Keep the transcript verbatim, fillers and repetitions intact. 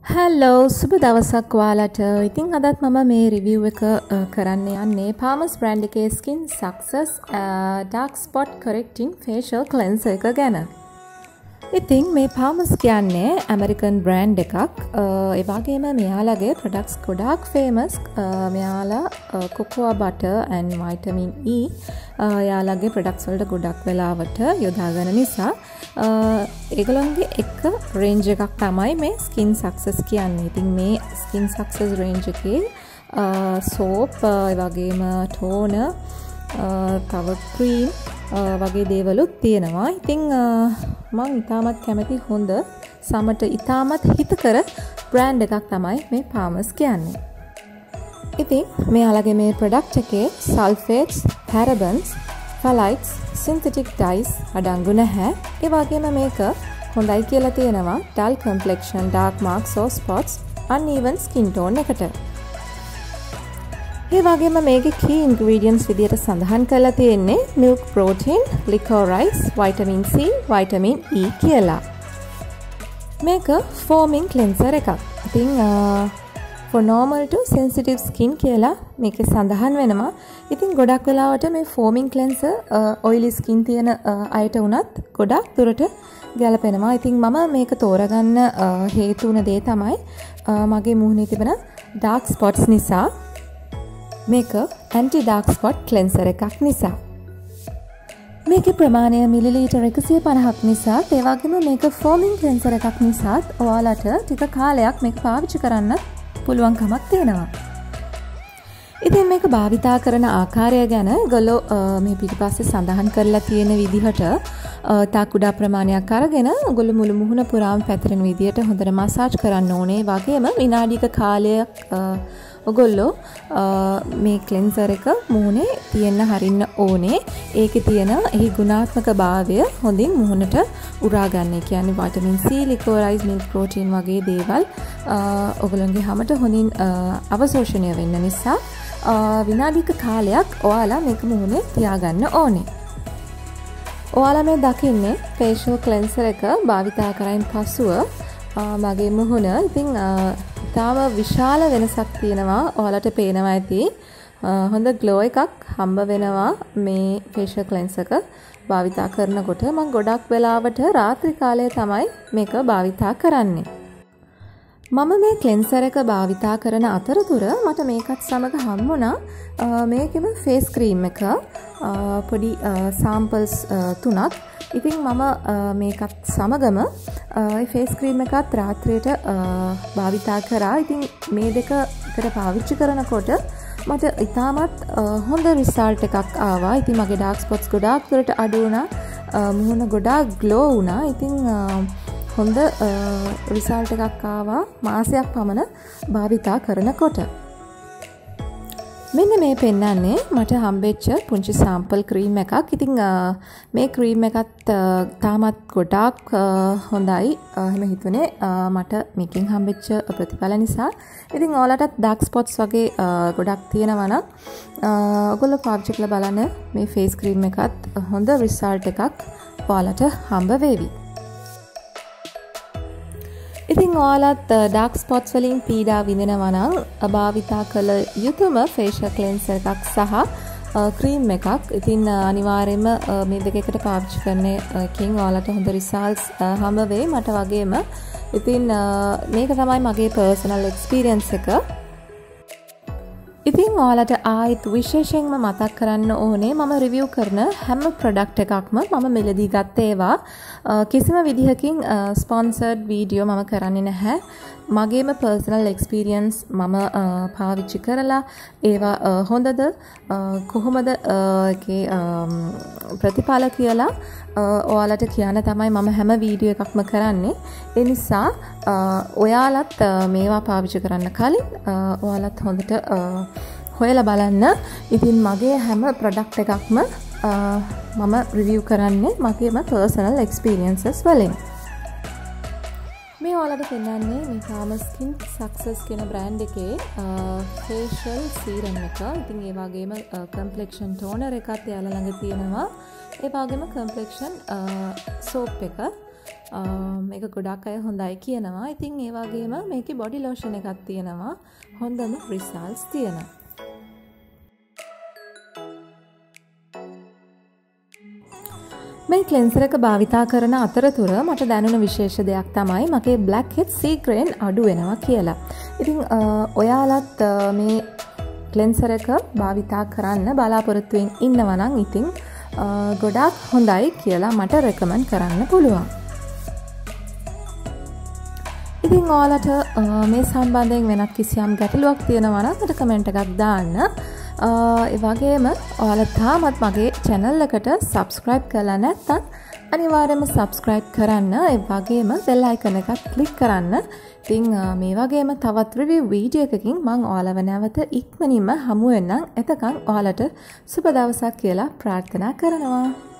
Hello සුබ දවසක් ඔයාලට. ඉතින් අදත් මම මේ රිවිව් එක කරන්න යන්නේ Palmer's brand එකේ Skin Success Dark Spot Correcting Facial Cleanser එක ගැන. ඉතින් මේ Palmer's කියන්නේ American brand එකක්. ඒ වගේම මෙයාලගේ products ගොඩාක් famous. මෙයාලා cocoa butter and vitamin E යාලගේ products වලට ගොඩක් වෙලාවට යොදාගෙන නිසා ඒගොල්ලන්ගේ එක රේන්ජ් එකක් තමයි මේ Skin Success කියන්නේ. ඉතින් මේ Skin Success රේන්ජ් එකේ soap ඒ වගේම toner තව cream වගේ දේවලුත් තියෙනවා. ඉතින් මම ඉතාමත් කැමති හොඳ සමට ඉතාමත් හිතකර බ්‍රෑන්ඩ් එකක් තමයි මේ Palmer's කියන්නේ. ඉතින් මෙයාලගේ මේ ප්‍රොඩක්ට් එකේ sulfates, parabens, phthalates, synthetic dyes අඩංගු නැහැ. ඒ වගේම මේක හොඳයි කියලා තියෙනවා dull complexion, dark marks or spots, uneven skin tone එකට. ඒ වගේම මේකේ key ingredients විදියට සඳහන් කරලා තියෙන්නේ milk protein, licorice, vitamin C, vitamin E කියලා. මේක foaming cleanser එකක්. ඉතින් for normal to sensitive skin කියලා මේකේ සඳහන් වෙනවා. ඉතින් ගොඩක් වෙලාවට මේ foaming cleanser oily skin තියෙන අයට උනත් ගොඩක් දුරට ගැලපෙනවා. ඉතින් මම මේක තෝරගන්න හේතු වුණ දේ තමයි මගේ මුහුණේ තිබෙන dark spots නිසා. මේක anti dark spot cleanser එකක් නිසා. මේකේ ප්‍රමාණය මිලිලීටර් එකසිය පනහක් නිසා, ඒ වගේම මේක foaming cleanser එකක් නිසා ඔයාලට ටික කාලයක් මේක පාවිච්චි කරන්න පුළුවන්කමක් තියෙනවා. ඉතින් මේක භාවිතා කරන ආකාරය ගැන ඒගොල්ලෝ මේ පිටිපස්සේ සඳහන් කරලා තියෙන විදිහට තා කුඩා ප්‍රමාණයක් අරගෙන ඔයගොල්ලෝ මුළු මුහුණ පුරාම පැතිරෙන විදිහට හොඳට මසාජ් කරන්න ඕනේ. වගේම විනාඩික කාලයක් ඔයගොල්ලෝ මේ ක්ලෙන්සර් එක මුහුණේ තියන්න හරින්න ඕනේ. ඒකේ තියෙන එහි ගුණාත්මක භාවය හොඳින් මුහුණට උරා ගන්න. ඒ කියන්නේ vitamin C, licorice, milk protein වගේ දේවල් ඔයගොල්ලන්ගේ හැමත හොඳින් අවශෝෂණය වෙන්න නිසා විනාඩික කාලයක් ඔයාලා මේක මුහුණේ තියාගන්න ඕනේ. ඔයාලා මේ දකින්නේ facial cleanser එක භාවිතා කරයින් පසුව මගේ මුහුණ ඉතින් තාම විශාල වෙනසක් තියෙනවා. ඔයාලට පේනවා ඇති හොඳ ග්ලෝ එකක් හම්බ වෙනවා මේ facial cleanser එක භාවිතා කරනකොට. මම ගොඩක් වෙලාවට රාත්‍රී කාලයේ තමයි මේක භාවිතා කරන්නේ. මම මේ ක්ලෙන්සර් එක භාවිතා කරන අතරතුර මට මේකත් සමග හම්බුණා මේකෙම ෆේස් ක්‍රීම් එක පොඩි සෑම්පල්ස් තුනක්. ඉතින් මම මේකත් සමගම ඒ ෆේස් ක්‍රීම් එකත් රාත්‍රියට භාවිතා කරා. ඉතින් මේ දෙක එකට පාවිච්චි කරනකොට මට ඉතාමත් හොඳ රිසල්ට් එකක් ආවා. ඉතින් මගේ ඩාර්ක් ස්පොට්ස් ගොඩාක් දුරට අඩු වුණා. මුහුණ ගොඩාක් ග්ලෝ වුණා. ඉතින් හොඳ රිසල්ට් එකක් ආවා මාසයක් පමණ භාවිතා කරනකොට. මෙන්න මේ පෙන්නන්නේ මට හම්බෙච්ච පුංචි සෑම්පල් ක්‍රීම් එකක්. ඉතින් මේ ක්‍රීම් එකත් තාමත් ගොඩාක් හොඳයි. එහෙම හිතුනේ මට මේකෙන් හම්බෙච්ච ප්‍රතිඵල නිසා. ඉතින් ඔයාලටත් ඩාර්ක් ස්පොට්ස් වගේ ගොඩක් තියෙනවා නම් ඔයගොල්ලෝ පාවිච්චි කරලා බලන්න. මේ ෆේස් ක්‍රීම් එකත් හොඳ රිසල්ට් එකක් ඔයාලට හම්බ වේවි. ඉතින් ඔයාලත් ඩාර්ක් ස්පොට්ස් වලින් පීඩා විඳිනවා නම් භාවිතා කළ යුතුම ෆේෂියල් ක්ලෙන්සර් එකක් සහ ක්‍රීම් එකක්. ඉතින් අනිවාර්යයෙන්ම මේ දෙක එකට පාවිච්චි කරන එකෙන් ඔයාලට හොඳ රිසල්ට්ස් හම්බ වෙයි. මට වගේම. ඉතින් මේක තමයි මගේ පර්සනල් එක්ස්පීරියන්ස් එක. ඉතින් ඔයාලට ආයෙත් විශේෂයෙන්ම මතක් කරන්න ඕනේ මම රිවිව් කරන හැම ප්‍රොඩක්ට් එකක්ම මම මිලදී ගත්ත ඒවා. කිසිම විදිහකින් ස්පොන්සර්ඩ් වීඩියෝ මම කරන්නේ නැහැ. මගේම පර්සනල් එක්ස්පීරියන්ස් මම පාවිච්චි කරලා ඒවා හොඳද කොහොමද ඒකේ ප්‍රතිඵල කියලා ඔයාලට කියන්න තමයි මම හැම වීඩියෝ එකක්ම කරන්නේ. ඒ නිසා ඔයාලත් මේවා පාවිච්චි කරන්න කලින් ඔයාලත් හොඳට හොයලා බලන්න. ඉතින් මගේ හැම ප්‍රොඩක්ට් එකක්ම මම රිවිව් කරන්නේ මගේම පර්සනල් එක්ස්පීරියන්සස් වලින්. මේ ඔයාලට පෙන්නන්නේ මේ Palmer's Skin Success කියන බ්‍රෑන්ඩ් එකේ facial serum එක. ඉතින් ඒ වගේම complexion toner එකත් එයාලා ළඟ තියෙනවා. ඒ වගේම complexion soap එක. මේක ගොඩක් අය හොඳයි කියනවා. ඉතින් ඒ වගේම මේකේ බොඩි ලෝෂන් එකක් තියෙනවා. හොඳම රිසල්ට්ස් තියෙනවා. මේ ක්ලෙන්සර් එක භාවිතා කරන අතරතුර මට දැනුණ විශේෂ දෙයක් තමයි මගේ බ්ලැක් හෙඩ්ස් සීක්‍රෙන් අඩු වෙනවා කියලා. ඉතින් ඔයාලත් මේ ක්ලෙන්සර් එක භාවිතා කරන්න බලාපොරොත්තුෙන් ඉන්නවා නම් ඉතින් ගොඩාක් හොඳයි කියලා මට රෙකමන්ඩ් කරන්න පුළුවන්. ඉතින් ඔයාලට මේ සම්බන්ධයෙන් වෙනත් කිසියම් ගැටලුවක් තියෙනවා නම් මට කමෙන්ට් එකක් දාන්න. ඒ වගේම ඔයාලා තාමත් මගේ channel එකට subscribe කරලා නැත්නම් අනිවාර්යයෙන්ම subscribe කරන්න. ඒ වගේම bell icon එකත් click කරන්න. ඉතින් මේ වගේම තවත් review video එකකින් මම ඔයාලව නැවත ඉක්මනින්ම හමු වෙන්නම්. එතකන් ඔයාලට සුබ දවසක් කියලා ප්‍රාර්ථනා කරනවා.